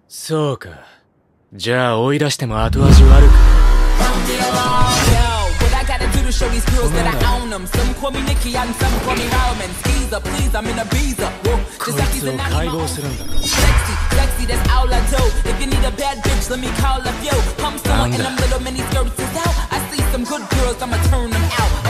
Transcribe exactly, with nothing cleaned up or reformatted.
そうか。じゃあ追い出しても後味悪く。 Show these girls that I own them. Some call me Nikki and some call me Roman. Skeezer, please, I'm in a visa. Whoa, just like these and I'm sexy, sexy, that's all I do. If you need a bad bitch, let me call up you. Pump someone in them little mini skirts is out. I see some good girls, I'ma turn them out.